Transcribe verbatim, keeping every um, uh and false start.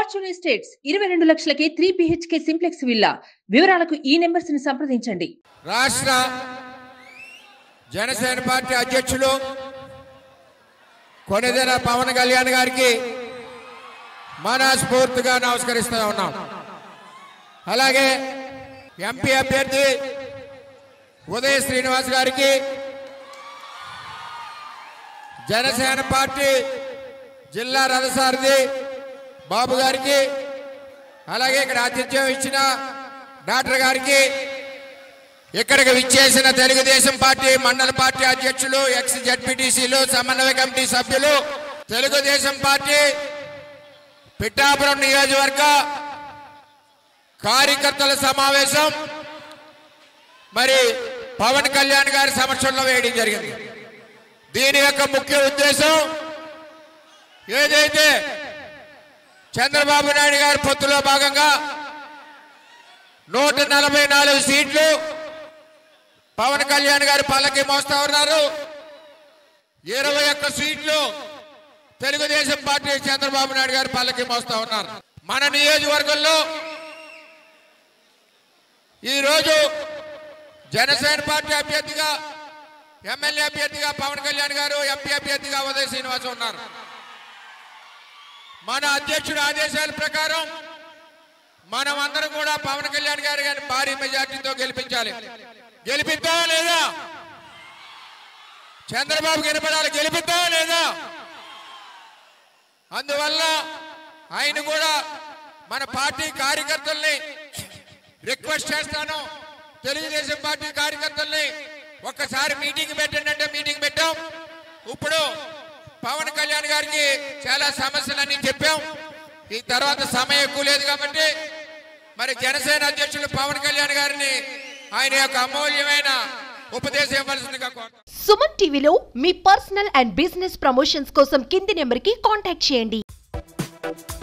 Fortune estates ఇరవై రెండు లక్షలకే త్రీ బిహెచ్కే సింప్లెక్స్ విల్లా. వివరాలకు ఈ నెంబర్స్ ని సంప్రదించండి. రాష్ట్ర జనసేన పార్టీ అధ్యక్షులు కొనిదెల పవన్ కళ్యాణ్ గారికి మనస్ఫూర్తిగా నమస్కరిస్తూ ఉన్నాం. అలాగే ఎంపీ అభ్యర్థి ఉదయ్ శ్రీనివాస్ గారికి, జనసేన పార్టీ జిల్లా రథసారథి బాబు గారికి, అలాగే ఇక్కడ ఆతిథ్యం ఇచ్చిన డాక్టర్ గారికి, ఇక్కడికి విచ్చేసిన తెలుగుదేశం పార్టీ మండల పార్టీ అధ్యక్షులు, ఎక్స్ జెడ్పీటీసీలు, సమన్వయ కమిటీ సభ్యులు, తెలుగుదేశం పార్టీ పిఠాపురం నియోజకవర్గ కార్యకర్తల సమావేశం మరి పవన్ కళ్యాణ్ గారి సమక్షంలో వేయడం జరిగింది. దీని యొక్క ముఖ్య ఉద్దేశం ఏదైతే చంద్రబాబు నాయుడు గారి పొత్తులో భాగంగా నూట నలభై నాలుగు సీట్లు పవన్ కళ్యాణ్ గారి పల్లకి మోస్తా ఉన్నారు. ఇరవై ఒక్క సీట్లు తెలుగుదేశం పార్టీ చంద్రబాబు నాయుడు గారి పల్లకి మోస్తా ఉన్నారు. మన నియోజకవర్గంలో ఈరోజు జనసేన పార్టీ అభ్యర్థిగా, ఎమ్మెల్యే అభ్యర్థిగా పవన్ కళ్యాణ్ గారు, ఎంపీ అభ్యర్థిగా ఉదయ్ శ్రీనివాస్ ఉన్నారు. మన అధ్యక్షుడి ఆదేశాల ప్రకారం మనం అందరం కూడా పవన్ కళ్యాణ్ గారి గారిని భారీ మెజార్టీతో గెలిపించాలి. గెలిపిద్దామా లేదా? చంద్రబాబు గెలిపడాలి, గెలిపిద్దామా లేదా? అందువల్ల ఆయన కూడా మన పార్టీ కార్యకర్తల్ని రిక్వెస్ట్ చేస్తాను, తెలుగుదేశం పార్టీ కార్యకర్తల్ని ఒక్కసారి మీటింగ్ పెట్టండి అంటే మీటింగ్ పెట్టాం. ఇప్పుడు పవన్ కళ్యాణ్ గారికి చాలా సమస్యలన్నీ చెప్పాం. ఈ తర్వాత సమయం ఎక్కువ లేదు కాబట్టి మరి జనసేన అధ్యక్షులు పవన్ కళ్యాణ్ గారిని ఆయన యొక్క అమూల్యమైన ఉపదేశం ఇవ్వాల్సిందిగా కోరుతున్నాం. సుమన్ టీవీలో మీ పర్సనల్ అండ్ బిజినెస్ ప్రమోషన్స్ కోసం కింది నెంబర్కి కాంటాక్ట్ చేయండి.